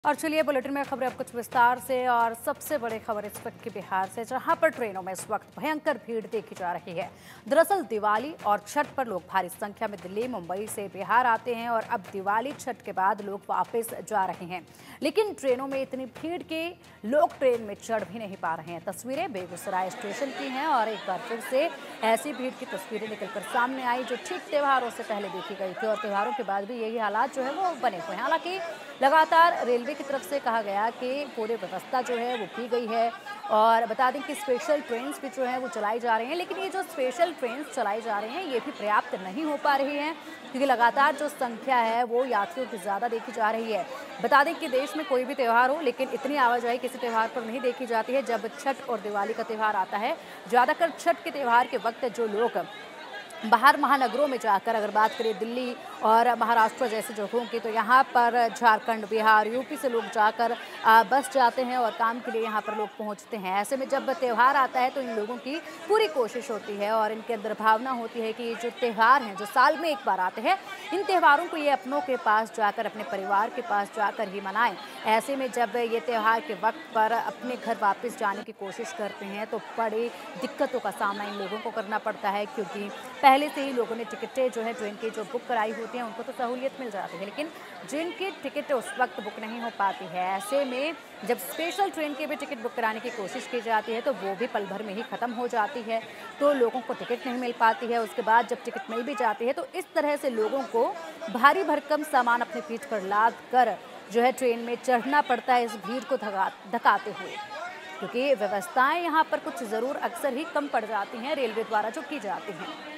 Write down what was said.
और चलिए बुलेटिन में खबरें अब कुछ विस्तार से। और सबसे बड़ी खबर इस वक्त की बिहार से, जहां पर ट्रेनों में इस वक्त भयंकर भीड़ देखी जा रही है। दरअसल दिवाली और छठ पर लोग भारी संख्या में दिल्ली मुंबई से बिहार आते हैं और अब दिवाली छठ के बाद लोग वापस जा रहे हैं, लेकिन ट्रेनों में इतनी भीड़ के लोग ट्रेन में चढ़ भी नहीं पा रहे हैं। तस्वीरें बेगूसराय स्टेशन की हैं और एक बार फिर से ऐसी भीड़ की तस्वीरें निकलकर सामने आई जो ठीक त्योहारों से पहले देखी गई थी, और त्योहारों के बाद भी यही हालात जो है वो बने हुए हैं। हालांकि लगातार रेलवे की तरफ से कहा गया कि पूरी व्यवस्था जो है वो की गई है, और बता दें कि स्पेशल ट्रेन्स भी जो है वो चलाई जा रही हैं, लेकिन ये जो स्पेशल ट्रेन्स चलाई जा रही हैं ये भी पर्याप्त नहीं हो पा रही हैं, क्योंकि लगातार जो संख्या है वो यात्रियों की ज़्यादा देखी जा रही है। बता दें कि देश में कोई भी त्यौहार हो, लेकिन इतनी आवाजाही किसी त्यौहार पर नहीं देखी जाती है जब छठ और दिवाली का त्यौहार आता है। ज़्यादातर छठ के त्यौहार के वक्त जो लोग बाहर महानगरों में जाकर, अगर बात करें दिल्ली और महाराष्ट्र जैसे जगहों की, तो यहाँ पर झारखंड, बिहार, यूपी से लोग जाकर बस जाते हैं और काम के लिए यहाँ पर लोग पहुँचते हैं। ऐसे में जब त्यौहार आता है तो इन लोगों की पूरी कोशिश होती है और इनके अंदर भावना होती है कि ये जो त्यौहार हैं, जो साल में एक बार आते हैं, इन त्योहारों को ये अपनों के पास जाकर, अपने परिवार के पास जाकर ही मनाएं। ऐसे में जब ये त्यौहार के वक्त पर अपने घर वापस जाने की कोशिश करते हैं तो बड़ी दिक्कतों का सामना इन लोगों को करना पड़ता है, क्योंकि पहले से ही लोगों ने टिकटें जो है ट्रेन की जो बुक कराई होती हैं उनको तो सहूलियत मिल जाती है, लेकिन जिनकी टिकट उस वक्त बुक नहीं हो पाती है, ऐसे में जब स्पेशल ट्रेन की भी टिकट बुक कराने की कोशिश की जाती है तो वो भी पल भर में ही ख़त्म हो जाती है, तो लोगों को टिकट नहीं मिल पाती है। उसके बाद जब टिकट मिल भी जाती है तो इस तरह से लोगों को भारी भरकम सामान अपने पीठ पर लाद कर जो है ट्रेन में चढ़ना पड़ता है, इस भीड़ को धकाते हुए, क्योंकि व्यवस्थाएं यहाँ पर कुछ ज़रूर अक्सर ही कम पड़ जाती हैं रेलवे द्वारा जो की जाती हैं।